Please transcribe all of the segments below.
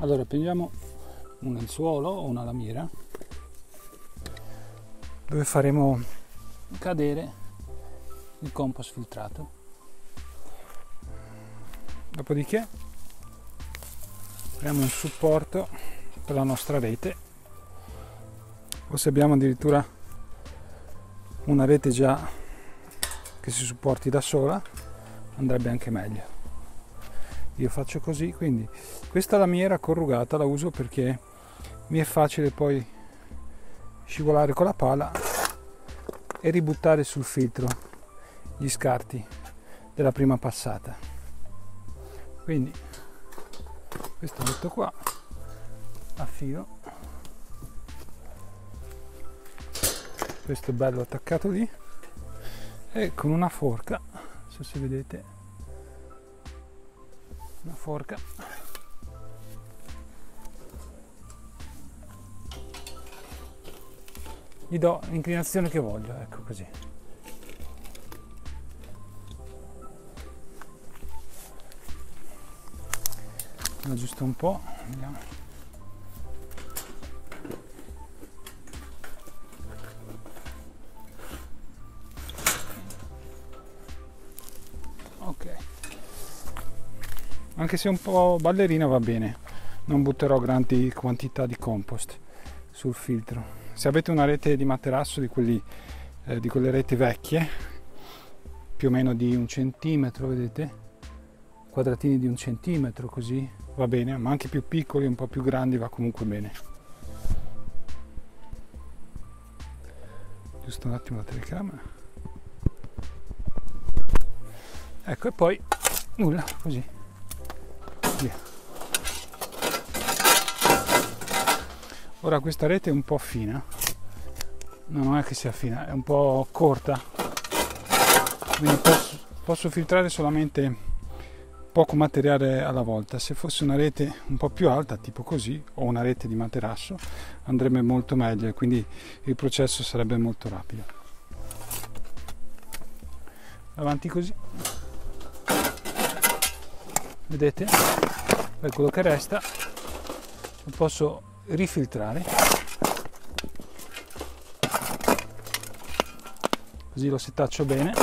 Allora prendiamo un lenzuolo o una lamiera dove faremo cadere il compost filtrato. Dopodiché apriamo un supporto per la nostra rete, o se abbiamo addirittura una rete già che si supporti da sola andrebbe anche meglio. Io faccio così, quindi questa lamiera corrugata la uso perché mi è facile poi scivolare con la pala e ributtare sul filtro gli scarti della prima passata. Quindi questo metto qua, affilo, questo è bello attaccato lì, e con una forca, non so se vedete, una forca gli do l'inclinazione che voglio, ecco così. Lo aggiusto un po', vediamo. Ok, anche se un po' ballerina va bene, non butterò grandi quantità di compost sul filtro. Se avete una rete di materasso di quelle reti vecchie, più o meno di 1 centimetro, vedete? Quadratini di 1 centimetro, così va bene, ma anche più piccoli, un po' più grandi va comunque bene. Giusto un attimo la telecamera. Ecco, e poi nulla, così. Via. Ora questa rete è un po' fina, no, non è che sia fina, è un po' corta, quindi posso filtrare solamente poco materiale alla volta. Se fosse una rete un po' più alta, tipo così, o una rete di materasso, andrebbe molto meglio e quindi il processo sarebbe molto rapido. Avanti così, vedete? Per quello che resta lo posso rifiltrare, così lo setaccio bene.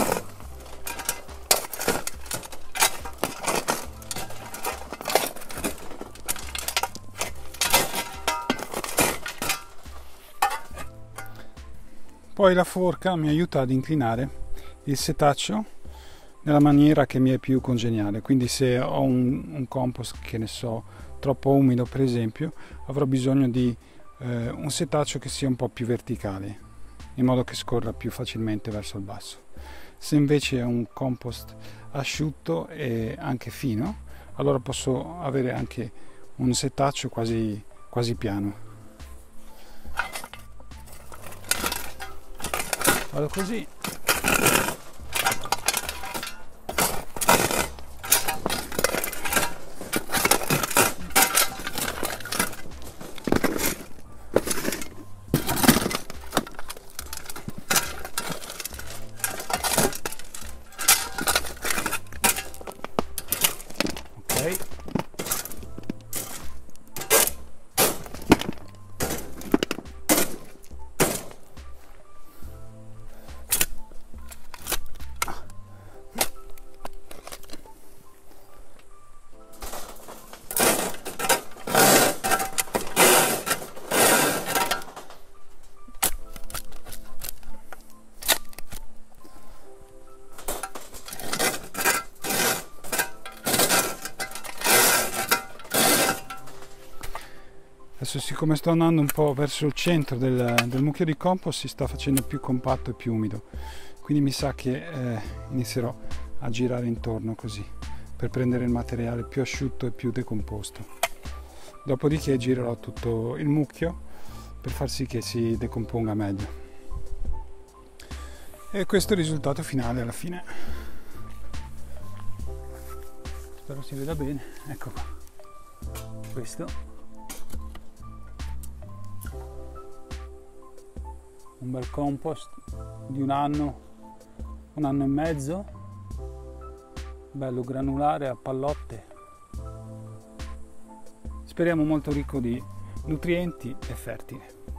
Poi la forca mi aiuta ad inclinare il setaccio nella maniera che mi è più congeniale, quindi se ho un compost, che ne so, troppo umido per esempio, avrò bisogno di un setaccio che sia un po' più verticale, in modo che scorra più facilmente verso il basso. Se invece è un compost asciutto e anche fino, allora posso avere anche un setaccio quasi piano. Vado così. Ok. Adesso, siccome sto andando un po' verso il centro del mucchio di compost, si sta facendo più compatto e più umido, quindi mi sa che inizierò a girare intorno così per prendere il materiale più asciutto e più decomposto. Dopodiché girerò tutto il mucchio per far sì che si decomponga meglio. E questo è il risultato finale alla fine. Spero si veda bene. Ecco qua. Questo. Un bel compost di un anno e mezzo, bello granulare a pallotte. speriamo molto ricco di nutrienti e fertile.